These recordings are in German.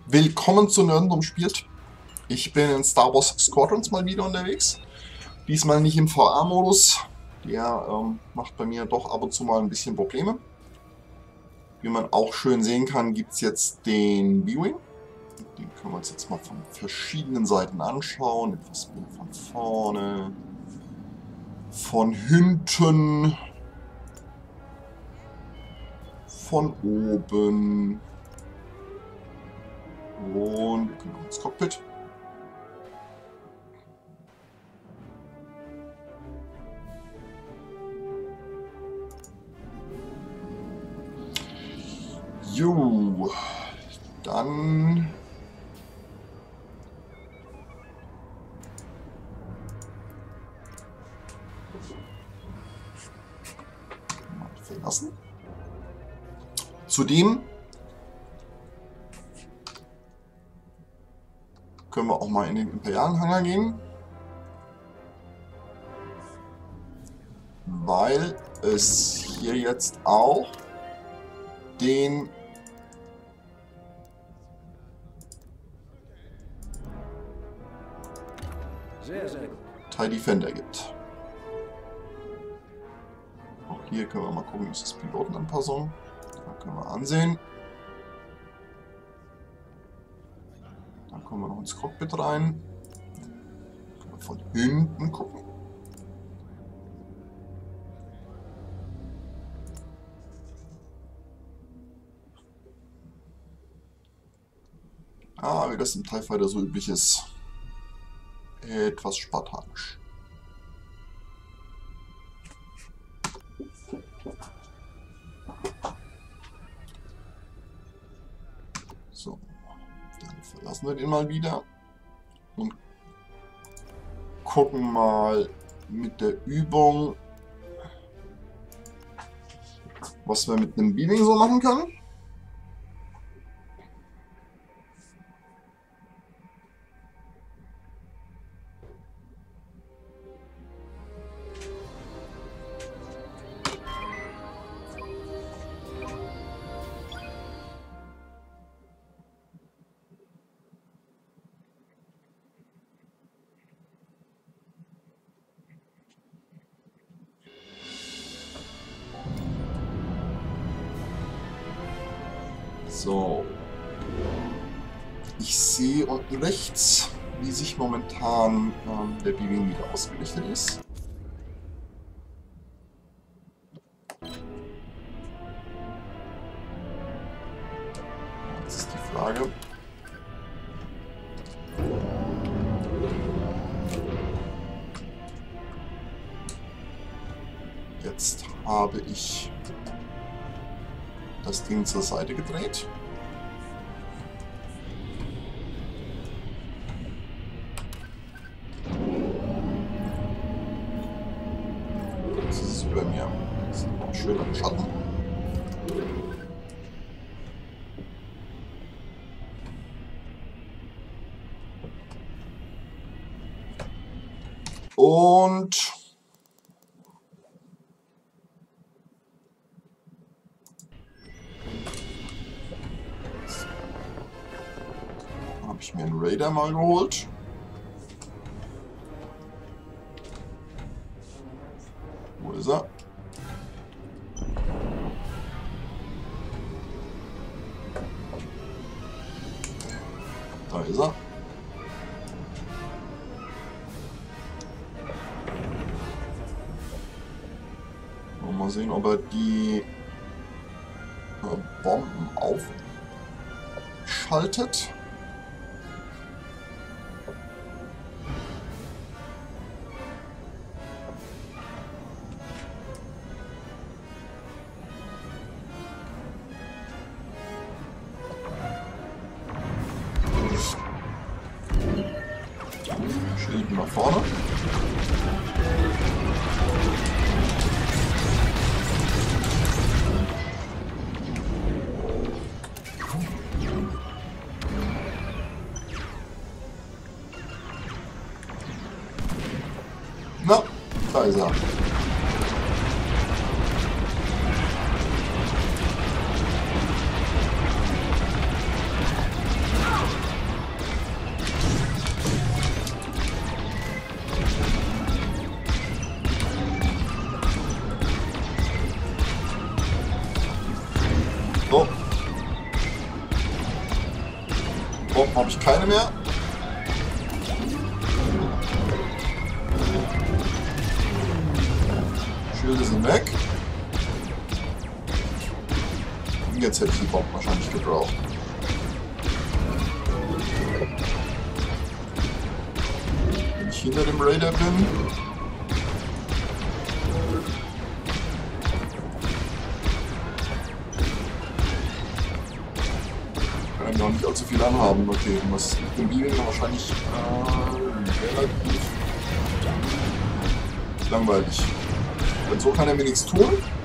Willkommen zu Nerddom spielt. Ich bin in Star Wars Squadrons mal wieder unterwegs. Diesmal nicht im VR-Modus. Der macht bei mir doch ab und zu mal ein bisschen Probleme. Wie man auch schön sehen kann, gibt es jetzt den B-Wing. Den können wir uns jetzt mal von verschiedenen Seiten anschauen. Etwas mehr von vorne, von hinten, von oben. Und wir können auch ins Cockpit. Jo, dann mal verlassen. Zudem können wir auch mal in den imperialen Hangar gehen, weil es hier jetzt auch den TIE Defender gibt. Auch hier können wir mal gucken, ist das Pilotenanpassung. Da können wir ansehen. Dann kommen wir noch ins Cockpit rein. Können wir von hinten gucken. Wie das im TIE Fighter so üblich ist. Etwas spartanisch. So, dann verlassen wir den mal wieder und gucken mal mit der Übung, was wir mit einem B-Wing so machen können. So, ich sehe unten rechts, wie sich momentan der B-Wing wieder ausgerichtet ist. Jetzt ist die Frage, jetzt habe ich das Ding zur Seite gedreht. Jetzt ist es über mir. Das ist noch schön im Schatten. Und habe ich mir einen Raider mal geholt. Wo ist er? Da ist er. Mal sehen, ob er die Bomben aufschaltet. Schild nach vorne. Na, da ist er. So. Bomben habe ich keine mehr. Schilde sind weg. Jetzt hätte ich die Bomben wahrscheinlich gebraucht. Wenn ich hinter dem Raider bin. Kann ich auch nicht allzu viel anhaben. Okay, was mit dem Beaming wahrscheinlich relativ langweilig. Denn so kann er mir nichts tun.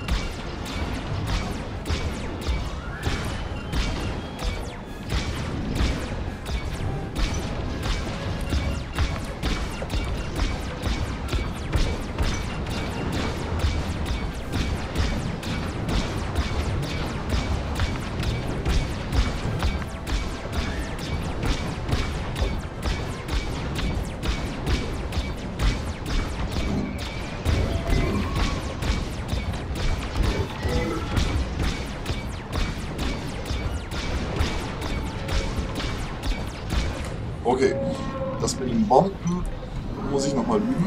Okay, das mit den Bomben muss ich nochmal üben.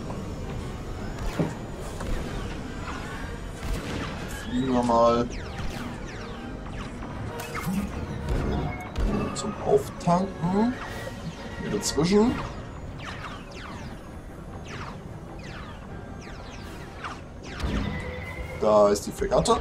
Fliegen wir mal zum Auftanken. Hier dazwischen. Da ist die Fregatte.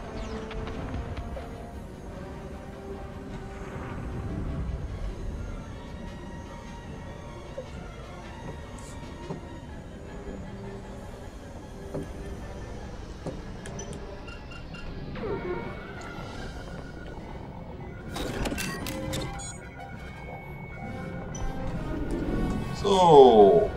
So.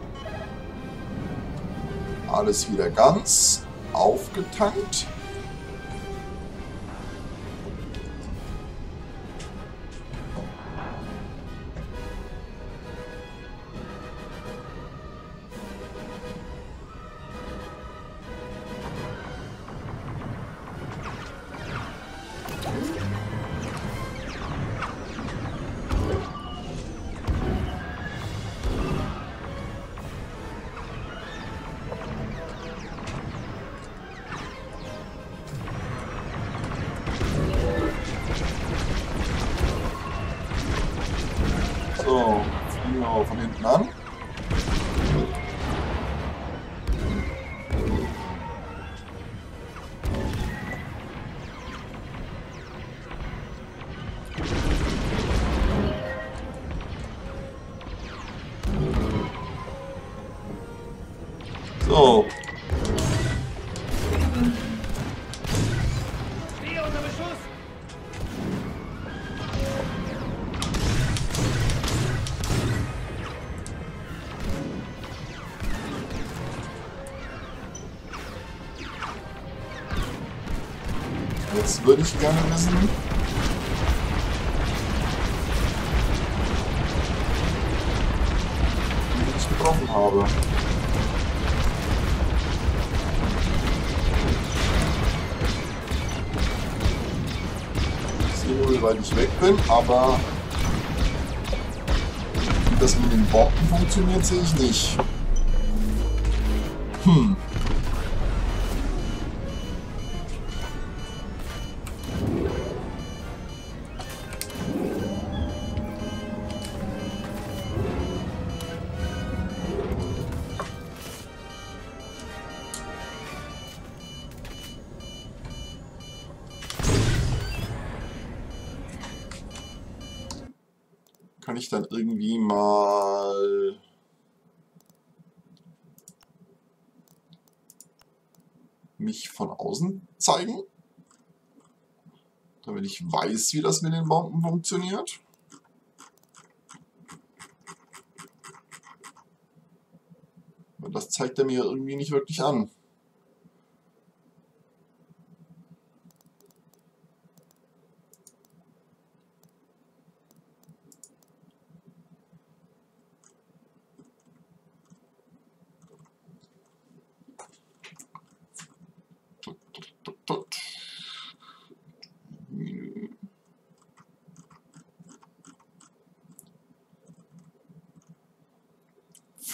Alles wieder ganz aufgetankt. So, fliegen wir von hinten an. So. Jetzt würde ich gerne wissen, wie ich getroffen habe. Ich sehe nur, wie weit ich weg bin, aber wie das mit den Bomben funktioniert, sehe ich nicht. Kann ich dann irgendwie mal mich von außen zeigen, damit ich weiß, wie das mit den Bomben funktioniert? Und das zeigt er mir irgendwie nicht wirklich an.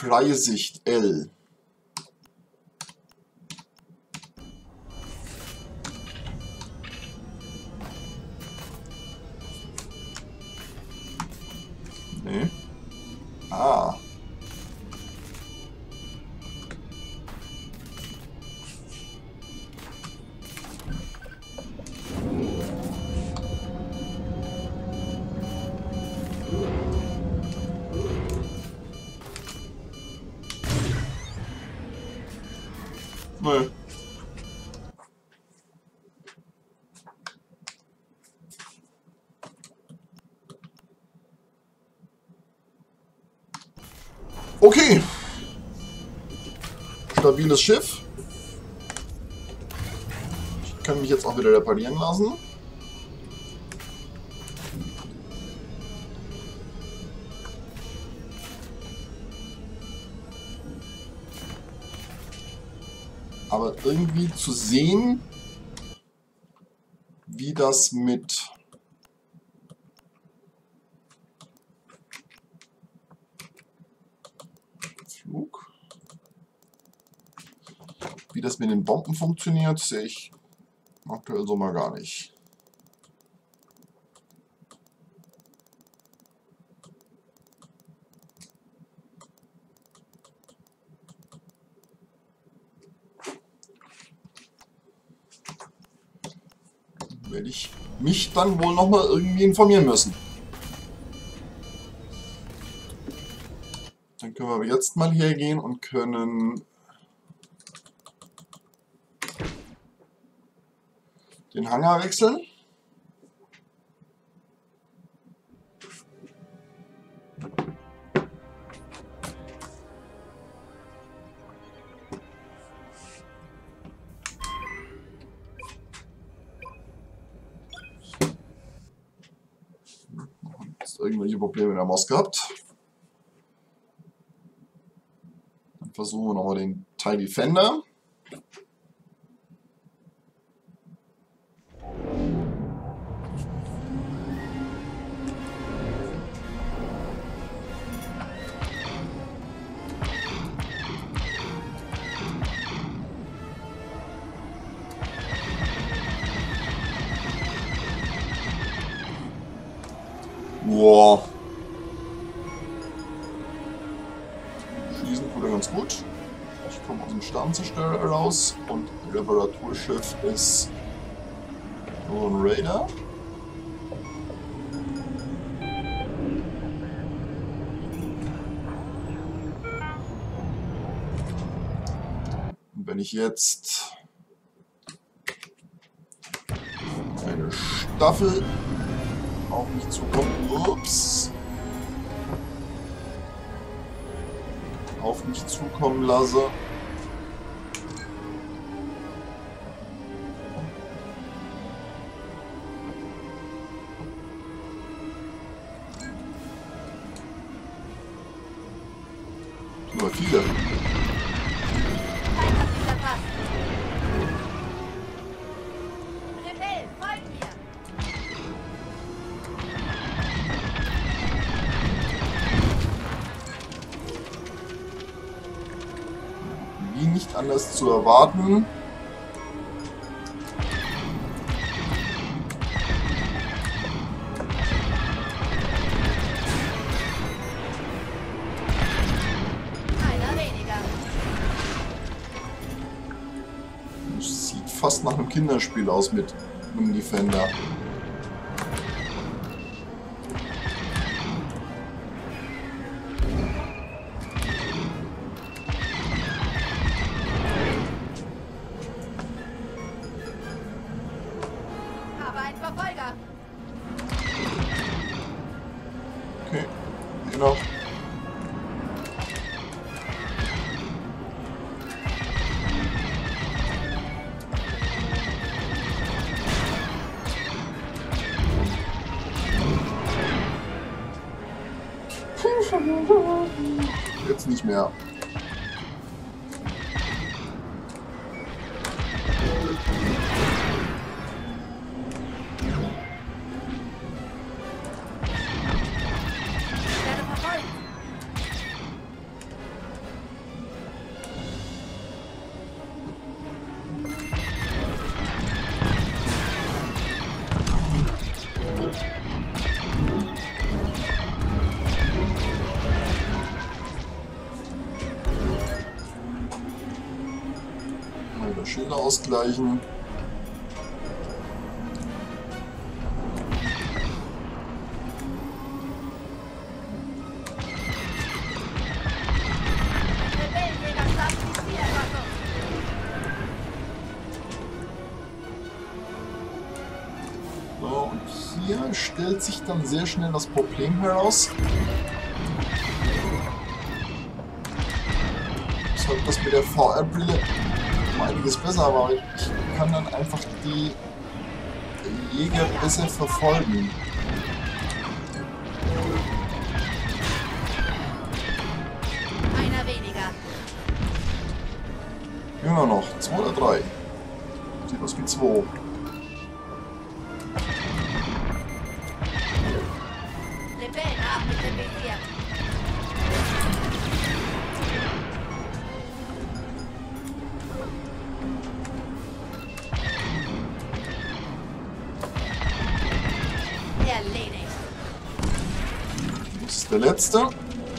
Freie Sicht, L. Nee. Ah. Nee. Okay. Stabiles Schiff. Ich kann mich jetzt auch wieder reparieren lassen. Aber irgendwie zu sehen, wie das mit Flug, wie das mit den Bomben funktioniert, sehe ich aktuell so mal gar nicht. Werde ich mich dann wohl noch mal irgendwie informieren müssen. Dann können wir aber jetzt mal hergehen und können den Hangar wechseln. Irgendwelche Probleme mit der Maus gehabt. Dann versuchen wir nochmal den TIE Defender. Wow. Schießen tut er ganz gut. Ich komme aus dem Sternzerstörer raus und Reparaturschiff ist nur ein Raider. Und wenn ich jetzt eine Staffel auf mich zukommen, auf mich zukommen lasse. Nur viele. Wie nicht anders zu erwarten. Sieht fast nach einem Kinderspiel aus mit einem Defender. Okay, genau. Jetzt nicht mehr. ausgleichen. So, und hier stellt sich dann sehr schnell das Problem heraus. Deshalb das mit der VR-Brille um einiges besser, aber ich kann dann einfach die Jäger besser verfolgen. Einer weniger. Ja, noch 2 oder 3. Sieht aus wie 2. Lebena mit dem Visier. Erledigt. Das ist der letzte.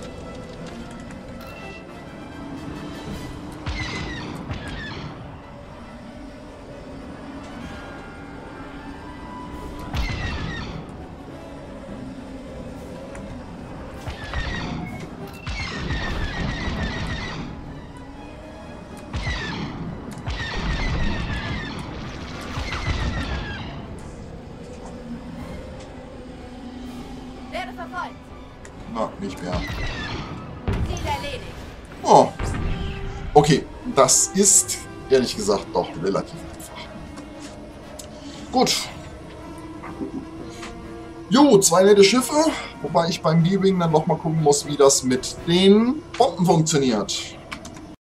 Werde verfolgt. Na, nicht mehr. Ziel erledigt. Oh. Okay, das ist ehrlich gesagt doch relativ einfach. Gut. Jo, 2 nette Schiffe, wobei ich beim B-Wing dann nochmal gucken muss, wie das mit den Bomben funktioniert.